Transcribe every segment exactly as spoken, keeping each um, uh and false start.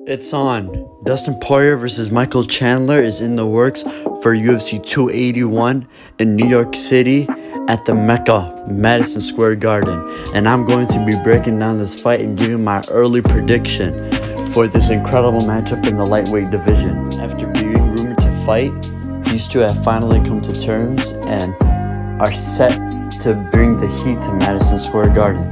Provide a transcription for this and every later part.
It's on. Dustin Poirier versus Michael Chandler is in the works for U F C two eighty-one in New York City at the Mecca, Madison Square Garden. And I'm going to be breaking down this fight and giving my early prediction for this incredible matchup in the lightweight division. After being rumored to fight, these two have finally come to terms and are set to bring the heat to Madison Square Garden.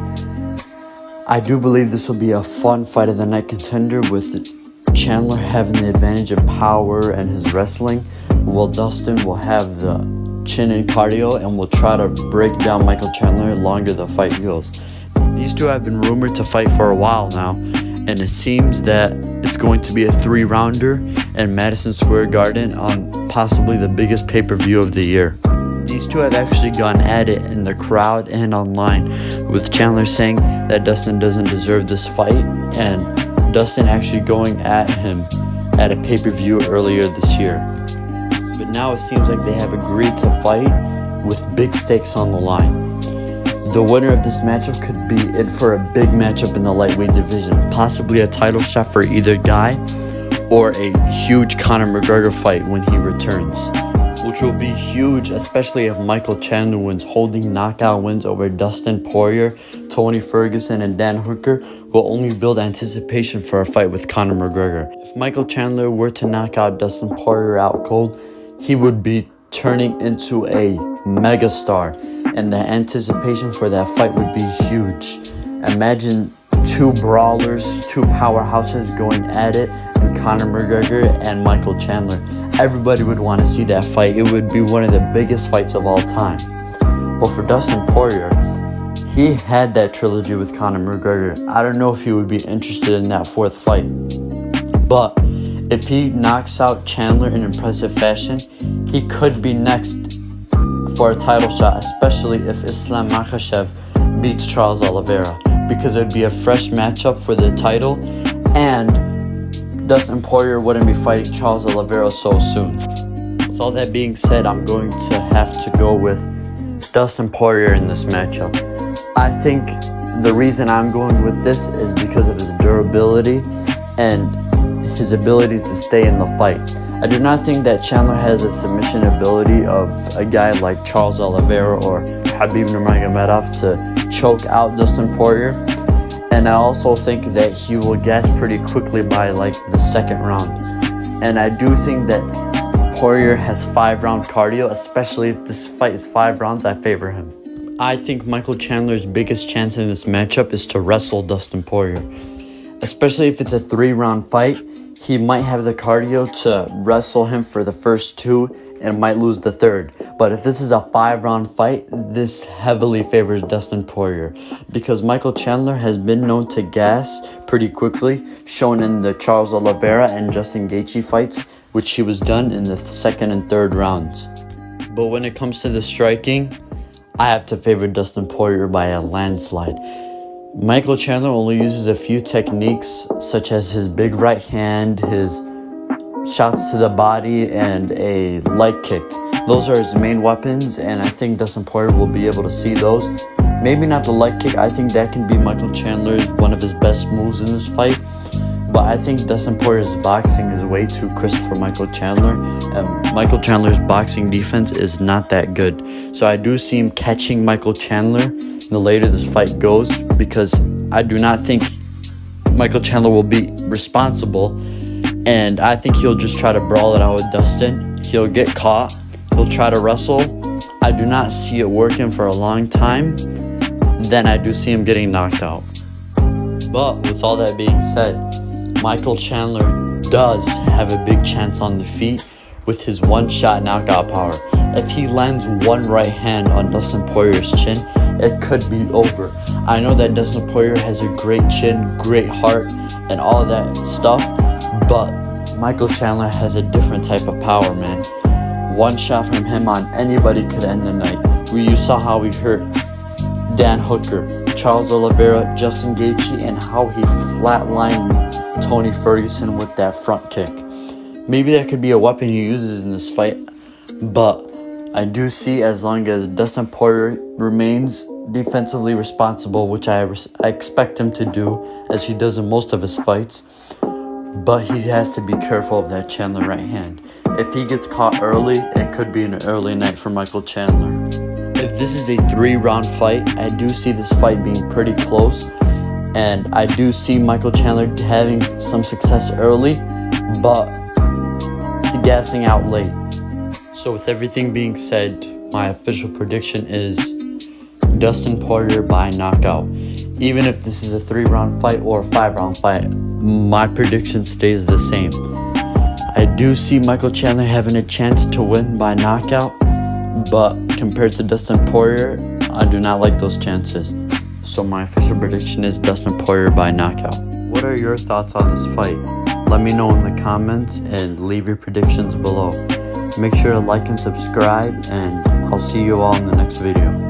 I do believe this will be a fun fight of the night contender, with Chandler having the advantage of power and his wrestling, while Dustin will have the chin and cardio and will try to break down Michael Chandler the longer the fight goes. These two have been rumored to fight for a while now, and it seems that it's going to be a three-rounder in Madison Square Garden on possibly the biggest pay-per-view of the year. These two have actually gone at it in the crowd and online, with Chandler saying that Dustin doesn't deserve this fight, and Dustin actually going at him at a pay-per-view earlier this year. But now it seems like they have agreed to fight with big stakes on the line. The winner of this matchup could be in for a big matchup in the lightweight division, possibly a title shot for either guy, or a huge Conor McGregor fight when he returns, which will be huge, especially if Michael Chandler wins, holding knockout wins over Dustin Poirier, Tony Ferguson, and Dan Hooker will only build anticipation for a fight with Conor McGregor. If Michael Chandler were to knock out Dustin Poirier out cold, he would be turning into a megastar, and the anticipation for that fight would be huge. Imagine two brawlers, two powerhouses going at it, and Conor McGregor and Michael Chandler. Everybody would want to see that fight. It would be one of the biggest fights of all time. But for Dustin Poirier, he had that trilogy with Conor McGregor. I don't know if he would be interested in that fourth fight. But if he knocks out Chandler in impressive fashion, he could be next for a title shot, especially if Islam Makhachev beats Charles Oliveira, because it would be a fresh matchup for the title, and Dustin Poirier wouldn't be fighting Charles Oliveira so soon. With all that being said, I'm going to have to go with Dustin Poirier in this matchup. I think the reason I'm going with this is because of his durability and his ability to stay in the fight. I do not think that Chandler has the submission ability of a guy like Charles Oliveira or Khabib Nurmagomedov to choke out Dustin Poirier. And I also think that he will gas pretty quickly by like the second round. And I do think that Poirier has five round cardio, especially if this fight is five rounds, I favor him. I think Michael Chandler's biggest chance in this matchup is to wrestle Dustin Poirier. Especially if it's a three round fight, he might have the cardio to wrestle him for the first two and might lose the third. But if this is a five round fight, this heavily favors Dustin Poirier, because Michael Chandler has been known to gas pretty quickly, shown in the Charles Oliveira and Justin Gaethje fights, which he was done in the second and third rounds. But when it comes to the striking, I have to favor Dustin Poirier by a landslide. Michael Chandler only uses a few techniques, such as his big right hand, his shots to the body, and a leg kick. Those are his main weapons, and I think Dustin Poirier will be able to see those. Maybe not the leg kick. I think that can be Michael Chandler's one of his best moves in this fight. But I think Dustin Poirier's boxing is way too crisp for Michael Chandler, and Michael Chandler's boxing defense is not that good. So I do see him catching Michael Chandler the later this fight goes, because I do not think Michael Chandler will be responsible, and I think he'll just try to brawl it out with Dustin. He'll get caught, he'll try to wrestle. I do not see it working for a long time. Then I do see him getting knocked out. But with all that being said, Michael Chandler does have a big chance on the feet with his one-shot knockout power. If he lands one right hand on Dustin Poirier's chin, it could be over. I know that Dustin Poirier has a great chin, great heart, and all that stuff, but Michael Chandler has a different type of power, man. One shot from him on anybody could end the night. We, you saw how he hurt Dan Hooker, Charles Oliveira, Justin Gaethje, and how he flatlined Tony Ferguson with that front kick. Maybe that could be a weapon he uses in this fight, but I do see, as long as Dustin Poirier remains defensively responsible, which I, I expect him to do, as he does in most of his fights, but he has to be careful of that Chandler right hand. If he gets caught early, it could be an early night for Michael Chandler. If this is a three round fight, I do see this fight being pretty close, and I do see Michael Chandler having some success early, but gassing out late. So with everything being said, my official prediction is Dustin Poirier by knockout. Even if this is a three round fight or a five round fight, my prediction stays the same. I do see Michael Chandler having a chance to win by knockout, but compared to Dustin Poirier, I do not like those chances. So my official prediction is Dustin Poirier by knockout. What are your thoughts on this fight? Let me know in the comments and leave your predictions below. Make sure to like and subscribe, and I'll see you all in the next video.